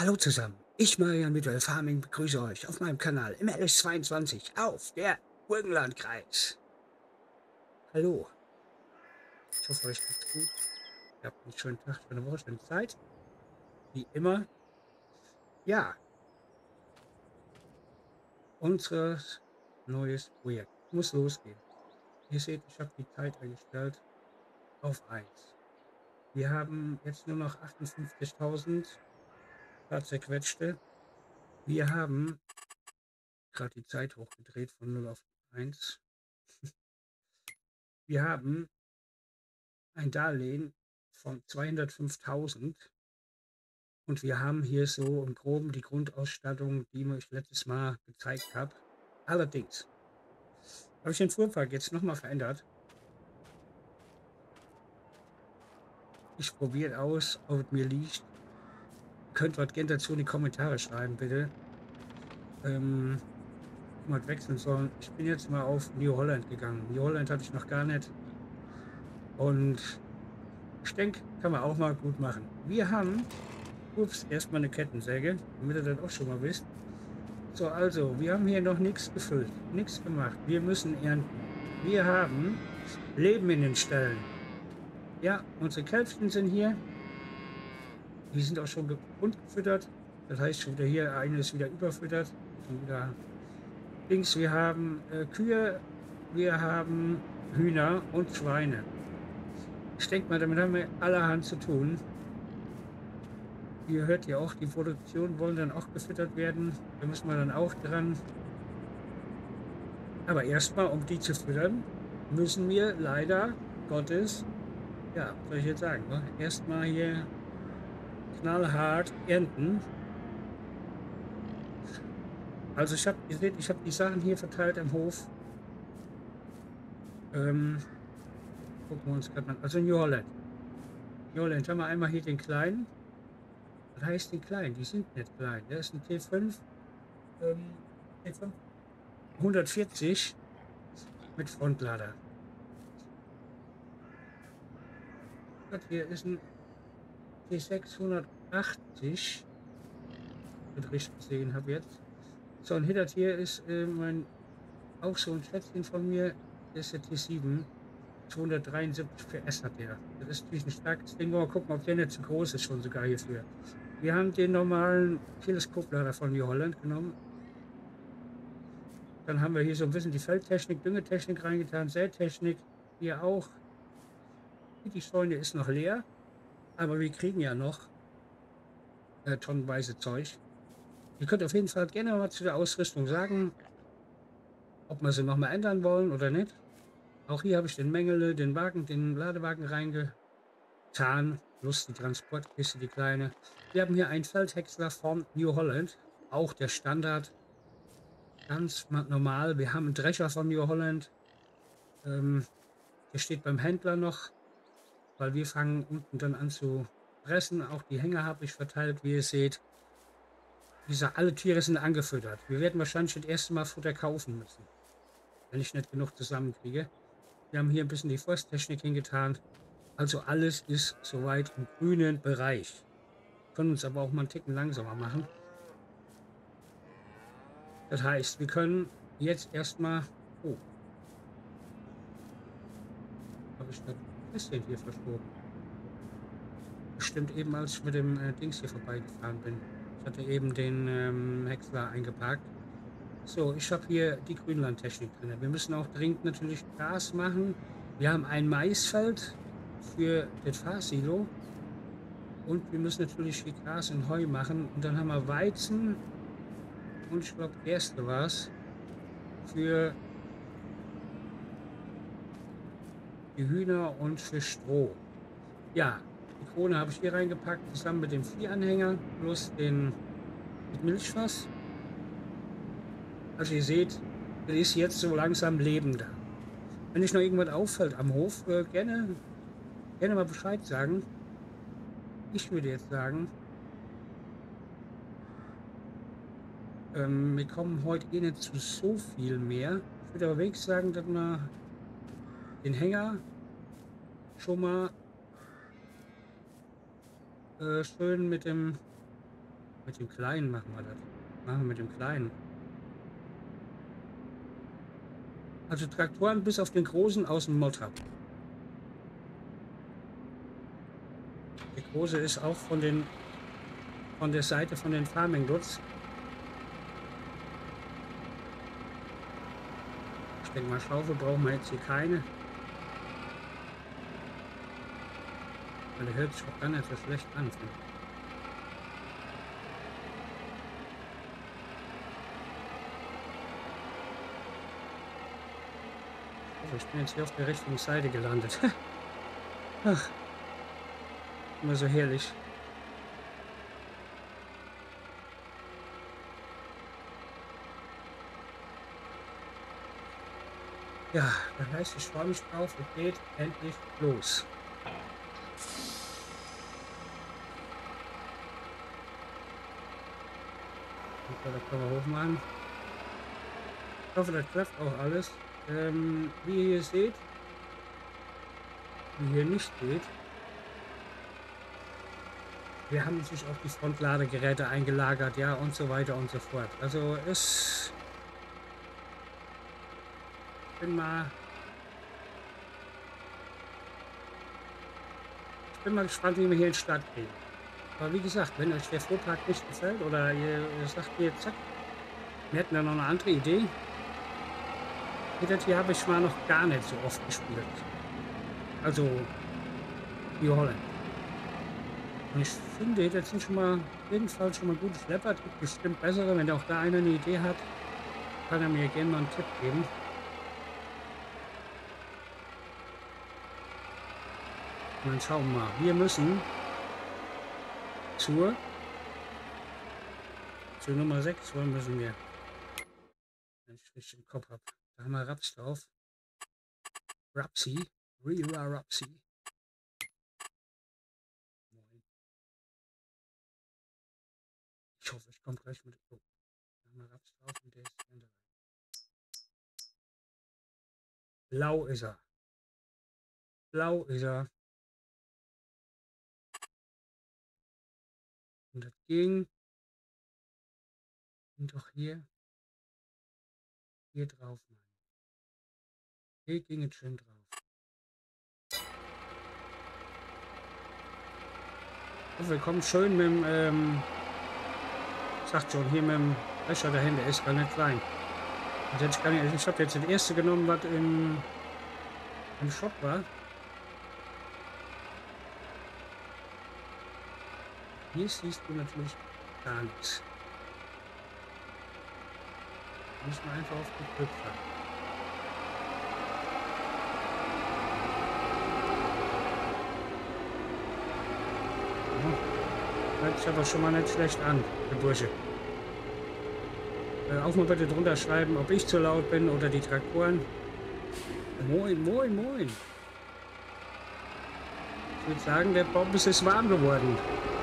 Hallo zusammen, ich Marian mit Farming begrüße euch auf meinem Kanal im LS22 auf der Burgenlandkreis. Hallo, ich hoffe euch geht's gut. Ihr habt einen schönen Tag, schöne Woche, schöne Zeit. Wie immer, ja, unser neues Projekt muss losgehen. Ihr seht, ich habe die Zeit eingestellt auf 1. Wir haben jetzt nur noch 58.000 paar zerquetschte. Wir haben gerade die Zeit hochgedreht von 0 auf 1. Wir haben ein Darlehen von 205.000 und wir haben hier so im Groben die Grundausstattung, die ich letztes Mal gezeigt habe. Allerdings habe ich den Fuhrpark jetzt nochmal verändert. Ich probiere aus, ob es mir liegt. Ihr könnt was gerne dazu in die Kommentare schreiben, bitte. Ob wir wechseln sollen. Ich bin jetzt mal auf New Holland gegangen. New Holland hatte ich noch gar nicht. Und ich denke, kann man auch mal gut machen. Wir haben, ups, erstmal eine Kettensäge, damit ihr das auch schon mal wisst. So, also, wir haben hier noch nichts gefüllt, nichts gemacht. Wir müssen ernten. Wir haben Leben in den Ställen. Ja, unsere Kälbchen sind hier. Die sind auch schon grundgefüttert. Das heißt schon wieder hier, eine ist wieder überfüttert. Und wieder links, wir haben Kühe, wir haben Hühner und Schweine. Ich denke mal, damit haben wir allerhand zu tun. Ihr hört ja auch, die Produktion wollen dann auch gefüttert werden. Da müssen wir dann auch dran. Aber erstmal, um die zu füttern, müssen wir leider Gottes, ja, was soll ich jetzt sagen, ne? Erstmal hier knallhart ernten. Also ihr seht, ich habe die Sachen hier verteilt im Hof. Gucken wir uns gerade mal, also New Holland. New Holland haben wir einmal hier den kleinen. Was heißt den kleinen? Die sind nicht klein. Der ist ein T5, T5 140 mit Frontlader. Das hier ist ein T680, wenn ich richtig gesehen habe jetzt. So, und hinter hier ist auch so ein Schätzchen von mir, der ist der T7, 273 PS hat der. Das ist natürlich ein starkes Ding, mal gucken, ob der nicht zu groß ist, schon sogar hierfür. Wir haben den normalen Teleskoplader von New Holland genommen. Dann haben wir hier so ein bisschen die Feldtechnik, Düngetechnik reingetan, Sätechnik, hier auch. Die Scheune ist noch leer, aber wir kriegen ja noch tonnenweise Zeug. Ihr könnt auf jeden Fall gerne mal zu der Ausrüstung sagen, ob wir sie noch mal ändern wollen oder nicht. Auch hier habe ich den Mengele, den Ladewagen reingetan, plus die Transportkiste, die kleine. Wir haben hier einen Feldhäcksler von New Holland, auch der Standard, ganz normal. Wir haben einen Drescher von New Holland, der steht beim Händler noch, weil wir fangen unten dann an zu pressen. Auch die Hänger habe ich verteilt, wie ihr seht. Alle Tiere sind angefüttert. Wir werden wahrscheinlich das erste Mal Futter kaufen müssen, wenn ich nicht genug zusammenkriege. Wir haben hier ein bisschen die Forsttechnik hingetan. Also alles ist soweit im grünen Bereich. Können uns aber auch mal einen Ticken langsamer machen. Das heißt, wir können jetzt erstmal. Oh, habe ich das bisschen hier verschoben? Bestimmt eben, als ich mit dem Dings hier vorbeigefahren bin. Ich hatte eben den Häcksler eingeparkt. So, ich habe hier die Grünlandtechnik drin. Wir müssen auch dringend natürlich Gras machen. Wir haben ein Maisfeld für das Fahrsilo. Und wir müssen natürlich viel Gras und Heu machen. Und dann haben wir Weizen und ich glaube Gerste war es für die Hühner und für Stroh. Ja, die Krone habe ich hier reingepackt, zusammen mit dem Viehanhänger plus mit Milchfass. Also ihr seht, es ist jetzt so langsam Leben da. Wenn euch noch irgendwas auffällt am Hof, gerne mal Bescheid sagen. Ich würde jetzt sagen, wir kommen heute eh nicht zu so viel mehr. Ich würde aber wenigstens sagen, dass wir den Hänger schon mal schön mit Mit dem Kleinen machen wir das. Machen wir mit dem Kleinen. Also Traktoren bis auf den großen aus dem Mod hab. Der große ist auch von der Seite von den Farming Goods. Ich denke mal, Schaufel brauchen wir jetzt hier keine. Weil der hört sich auch gar nicht so schlecht an, finde ich. Also ich bin jetzt hier auf der richtigen Seite gelandet. Ach, immer so herrlich. Ja, das heißt, ich freue mich drauf, es geht endlich los. Und da können wir hochmachen. Ich hoffe, das klappt auch alles. Wie ihr hier seht, wie hier nicht geht, wir haben natürlich auch die Frontladegeräte eingelagert, ja, und so weiter und so fort. Also ich bin mal gespannt, wie wir hier in die Stadt gehen. Aber wie gesagt, wenn euch der Fuhrpark nicht gefällt oder ihr sagt hier, zack, wir hätten da noch eine andere Idee. Das hier habe ich mal noch gar nicht so oft gespielt. Also New Holland. Und ich finde, das sind schon mal auf jeden Fall schon mal gute Schlepper. Es gibt bestimmt bessere. Wenn auch da einer eine Idee hat, kann er mir gerne mal einen Tipp geben. Und dann schauen wir mal. Wir müssen zur Nummer 6 wollen müssen wir. Wenn ich richtig im Kopf habe. Da haben wir Raps drauf. Rapsi. Real Rapsi. Ich hoffe, ich komme gleich mit. Oh, da haben wir Raps drauf und der ist hinter. Blau ist er. Blau ist er. Und das ging. Und doch hier drauf. Hier ging es schön drauf. Also wir kommen schön mit dem, sagt schon, hier mit dem Becher dahinter, ist gar nicht klein. Und jetzt kann ich habe jetzt das erste genommen, was im Shop war. Hier siehst du natürlich gar nichts. Da muss man einfach auf die Köpfe. Hört sich aber schon mal nicht schlecht an, der Bursche. Auch mal bitte drunter schreiben, ob ich zu laut bin oder die Traktoren. Moin, moin, moin. Ich würde sagen, der Bobbes ist warm geworden.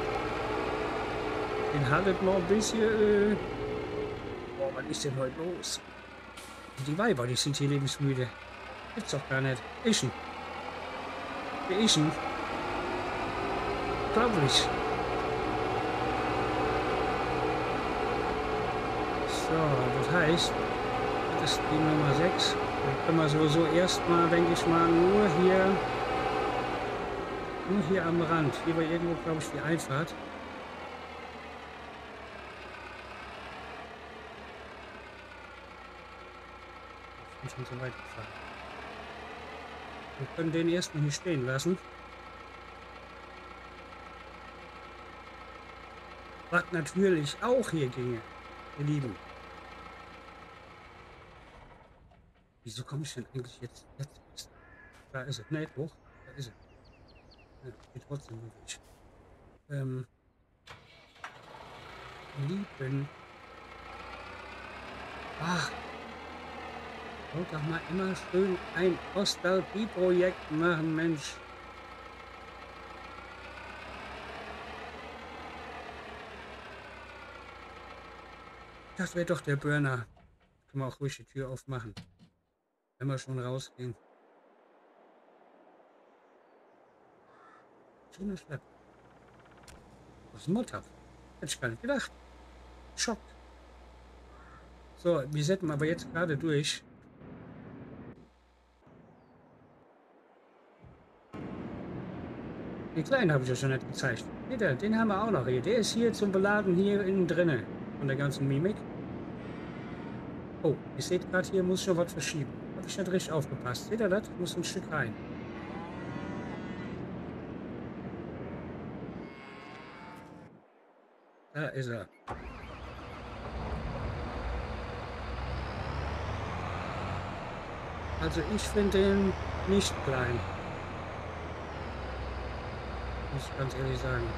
Den haltet mal ein bisschen. Boah, was ist denn heute los? Und die Weiber, die sind hier lebensmüde. Gibt's doch gar nicht. Ischen. Wir ischen. Unglaublich. So, das heißt, das ist die Nummer 6. Dann können wir sowieso erstmal, denke ich mal, nur hier am Rand. Hier war irgendwo, glaube ich, die Einfahrt. Ich bin schon so weit gefahren. Wir können den ersten hier stehen lassen. Was natürlich auch hier ginge, ihr Lieben. Wieso komme ich denn eigentlich jetzt? Da ist er. Ne, hoch. Da ist er. Ja, geht trotzdem nur durch. Lieben. Ach. Wollt doch mal immer schön ein Nostalgie-Projekt machen, Mensch. Das wäre doch der Burner. Können wir auch ruhig die Tür aufmachen. Wenn wir schon rausgehen. Schöner Schlepp. Was ist ein Motor? Hätte ich gar nicht gedacht. Schockt. So, wir setzen aber jetzt gerade durch. Den kleinen habe ich ja schon nicht gezeigt. Hier, den haben wir auch noch hier. Der ist hier zum Beladen hier innen drinne von der ganzen Mimik. Oh, ihr seht gerade, hier muss schon was verschieben. Habe ich nicht richtig aufgepasst. Seht ihr das? Muss ein Stück rein. Da ist er. Also ich finde den nicht klein. Muss ich ganz ehrlich sagen.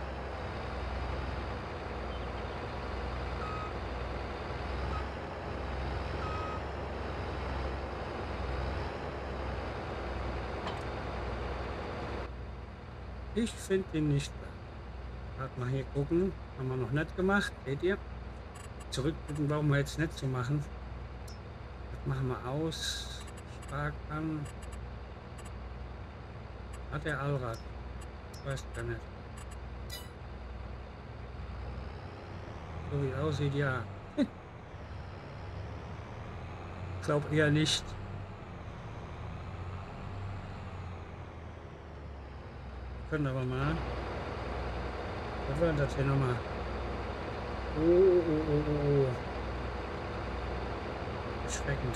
Ich finde den nicht klein. Warte mal hier gucken. Haben wir noch nicht gemacht. Seht ihr? Zurückdrücken brauchen wir jetzt nicht zu machen. Das machen wir aus. Stark an. Hat der Allrad? Weiß gar nicht. So wie es aussieht, ja. Ich glaube eher nicht. Wir können aber mal. Was war denn das hier nochmal? Oh. Erschreckend.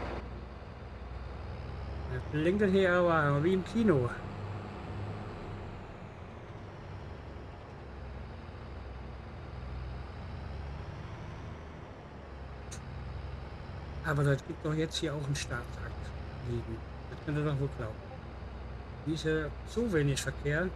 Das blinkt hier aber wie im Kino. Aber das gibt doch jetzt hier auch einen Starttakt liegen. Das könnt ihr doch wohl glauben. Hier ist ja so wenig Verkehr.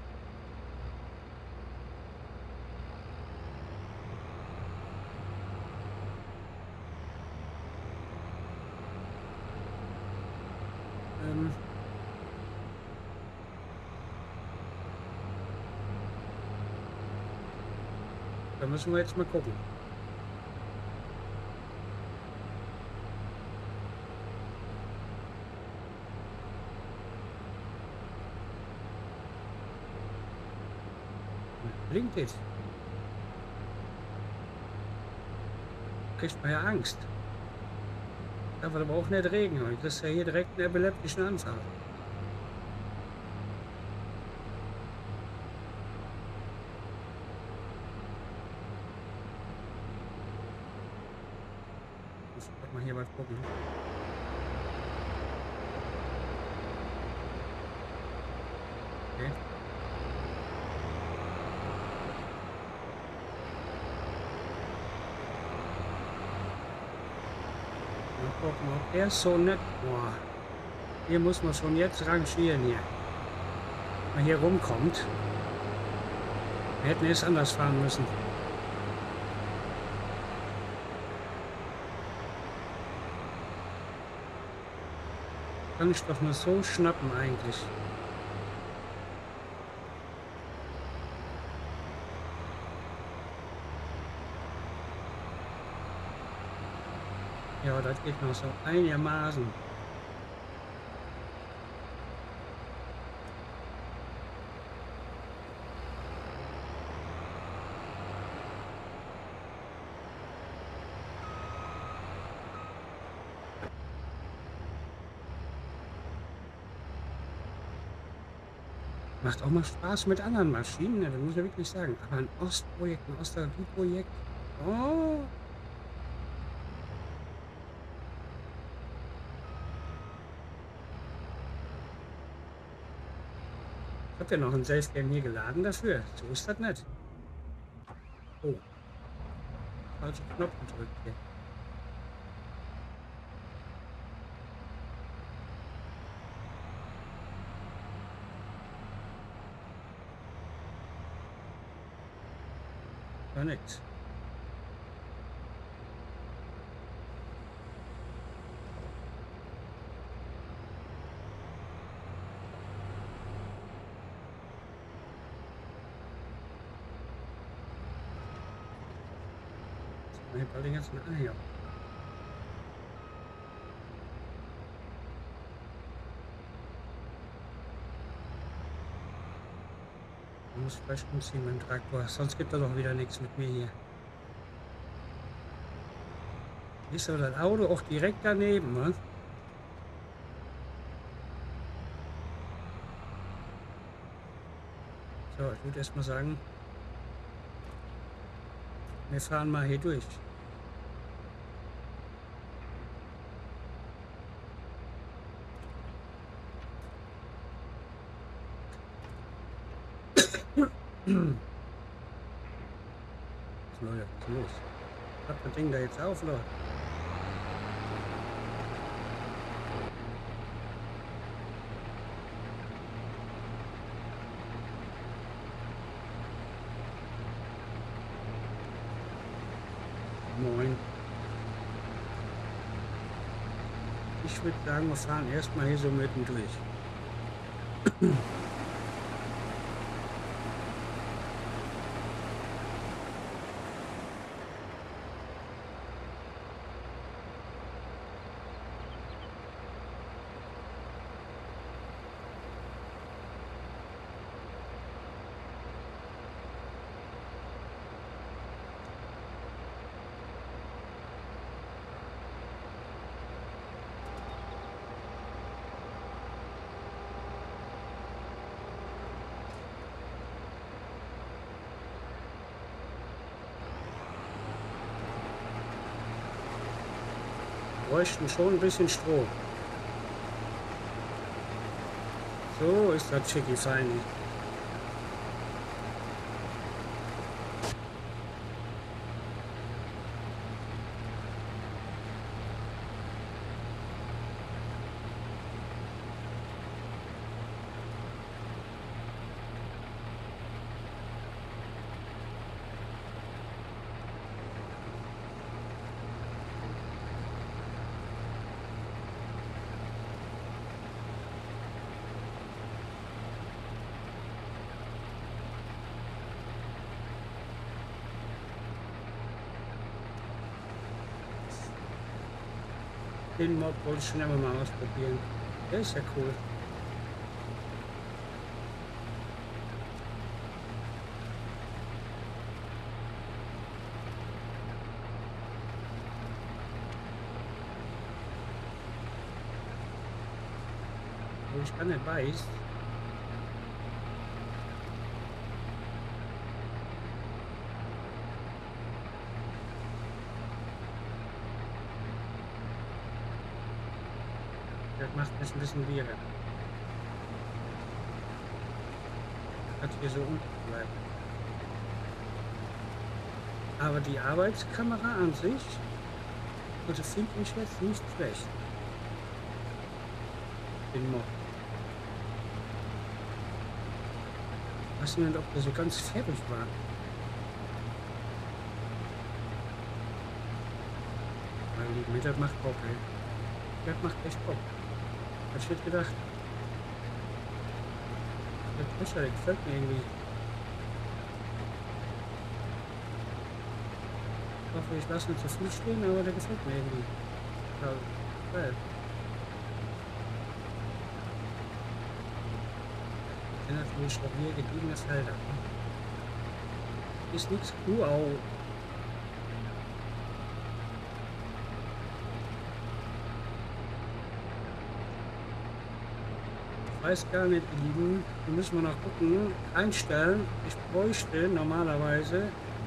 Da müssen wir jetzt mal gucken. Blinkt es. Kriegt man ja Angst. Darf aber auch nicht regnen. Das ist ja hier direkt einen epileptischen Anfall. Muss ich mal hier was gucken. Okay. Mal gucken, ob der ist so nett. Boah. Hier muss man schon jetzt rangieren hier. Wenn man hier rumkommt. Wir hätten es anders fahren müssen. Kann ich doch nur so schnappen eigentlich. Ja, das geht noch so einigermaßen. Macht auch mal Spaß mit anderen Maschinen, ne? Das muss ich ja wirklich sagen. Aber ein Ostprojekt, ein Ostalgieprojekt. Oh, ich habe ja noch ein Safegame hier geladen dafür. So ist das nicht. Oh, falschen Knopf gedrückt hier. War nix. Ich habe den ganzen Eier. muss ich gleich umziehen mit dem Traktor, sonst gibt er doch wieder nichts mit mir hier. Ist aber das Auto auch direkt daneben, ne? So, ich würde erst mal sagen, wir fahren mal hier durch. Leute, was ist los? Klappt das Ding da jetzt auf, Leute? Moin. Ich würde sagen, wir fahren erstmal hier so mitten durch. Bräuchten schon ein bisschen Strom. So ist das schicki feini. Den Mod wollte ich schon immer mal ausprobieren. Der ist ja cool. Wo ich gar nicht weiß. Das macht mich ein bisschen wirre. Hat hier so unten bleibt. Aber die Arbeitskamera an sich, also finde ich jetzt nicht schlecht. Den Mod. Ich weiß nicht, ob der so ganz fertig war. Meine Lieben, das macht Bock, ey. Das macht echt Bock. Ich hätte gedacht, der Pusher, der gefällt mir irgendwie. Ich hoffe, ich lasse nicht zu viel stehen, aber der gefällt mir irgendwie. Ja, geil. Sind natürlich auch hier gediegene Felder. Ist nichts Kuhau. Ich weiß gar nicht, ihr Lieben, da müssen wir noch gucken, einstellen. Ich bräuchte normalerweise,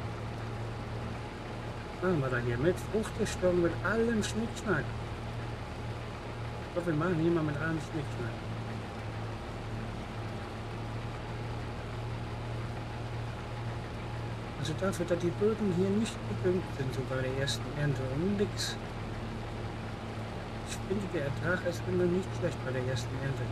machen wir da hier mit Fruchtgestörung, mit allem Schnickschnack. Ich glaube, wir machen hier mal mit allem Schnickschnack. Also dafür, dass die Böden hier nicht gedüngt sind, so bei der ersten Ernte und nix. Ich finde, der Ertrag ist immer nicht schlecht bei der ersten Ernte.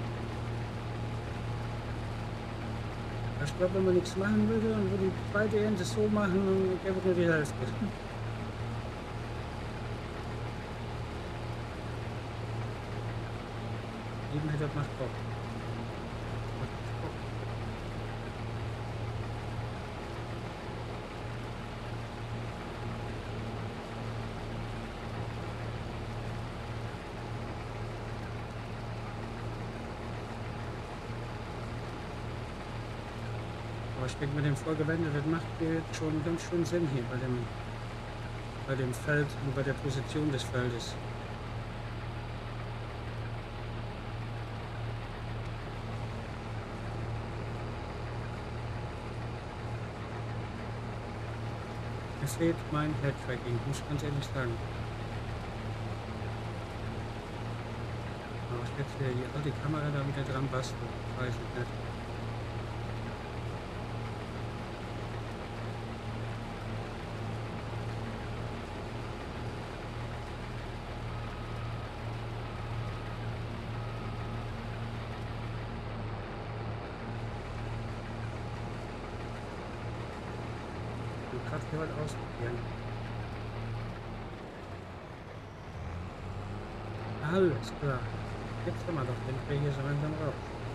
Ich glaube, wenn man nichts machen würde und würde die zweite Ernte so machen, dann gäbe es nur die Hälfte. Eben hätte das macht Bock. Aber ich denke, mit dem Vorgewende, das macht jetzt schon ganz schön Sinn hier bei dem Feld und bei der Position des Feldes. Mir fehlt mein Head-Tracking, muss ich ganz ehrlich sagen. Aber ich jetzt hier die alte Kamera da wieder dran basteln, weiß ich nicht. Ich will gerade hier was ausprobieren. Alles klar. Jetzt haben wir doch den Dreh hier so langsam raus.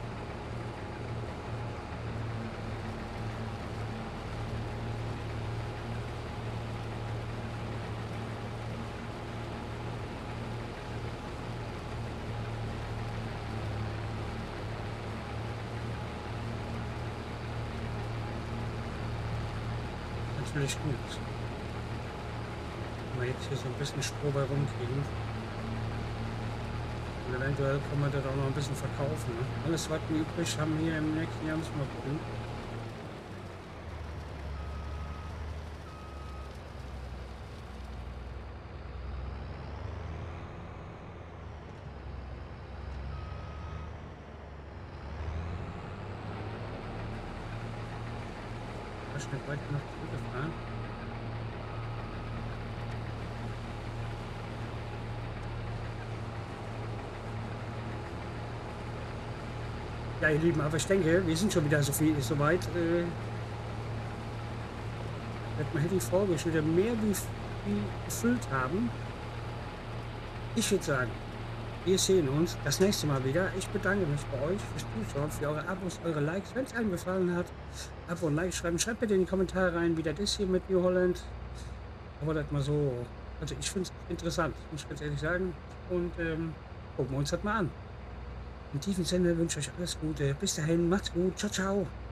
Natürlich gut. Wenn wir jetzt hier so ein bisschen Stroh bei rumkriegen. Und eventuell kann man das auch noch ein bisschen verkaufen. Ne? Alles, was wir übrig haben hier im nächsten Jahr, müssen wir gucken. Ein Stück weiter noch zurückgefahren. Ja, ihr Lieben, aber ich denke, wir sind schon wieder so weit. Man hätte die Folge schon wieder mehr wie gefüllt haben. Ich würde sagen, wir sehen uns das nächste Mal wieder. Ich bedanke mich bei euch fürs Zuschauen, für eure Abos, eure Likes. Wenn es einem gefallen hat, Abo und Like schreiben. Schreibt bitte in die Kommentare rein, wie das ist hier mit New Holland. Aber das mal so. Also ich finde es interessant, muss ich ganz ehrlich sagen. Und gucken wir uns das mal an. In diesem Sinne wünsche ich euch alles Gute. Bis dahin, macht's gut. Ciao, ciao.